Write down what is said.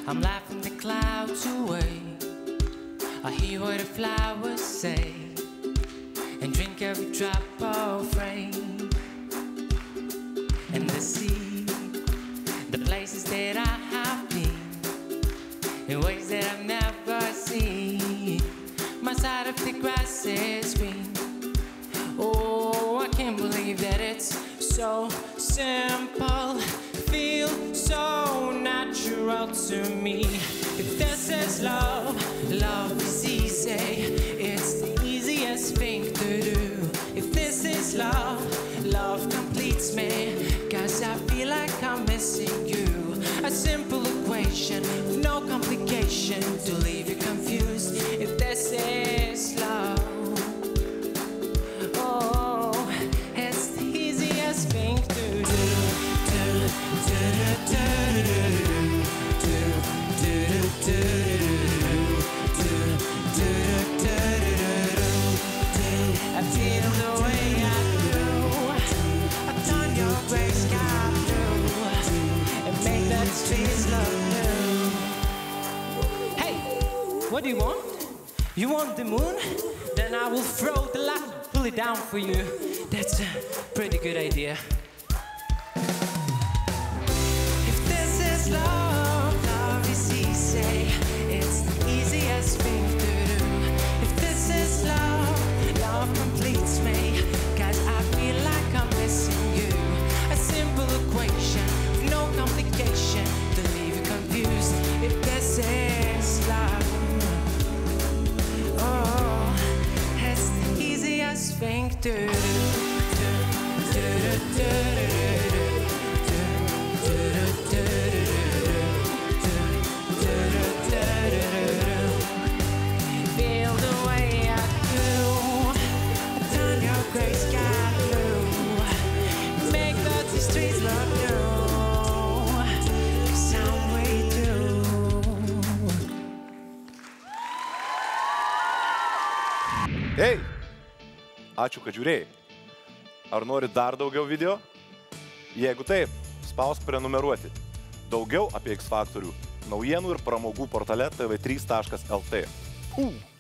I'm laughing the clouds away. I hear what the flowers say and drink every drop of rain. And the sea, the places that I have been, in ways that I've never seen. My side of the grass is green. Oh, I can't believe that it's so simple, feel so natural to me. If this is love, love is easy. It's the easiest thing to do. If this is love, love completes me, 'cause I feel like I'm missing you. A simple equation with no complication to leave you confused. If this is love, I feel the way I do. I turn your gray sky blue and make that streets look new. Hey, what do you want? You want the moon? Then I will throw the light, pull it down for you. That's a pretty good idea. If this is love, love is easy. It's the easiest thing to do. If this is love, love completes me, 'cause I feel like I'm missing you. A simple equation, no complication to leave you confused. If this is love, oh, it's the easiest thing to do. Feel the way I do. Turn your gray sky blue. Make the streets look new. 'Cause I'm way too. Hei! Ačiū, kad žiūrėjai. Ar nori dar daugiau video? Jeigu taip, spausk prenumeruoti. Daugiau apie X Faktorių naujienų ir pramogų portale tv3.lt.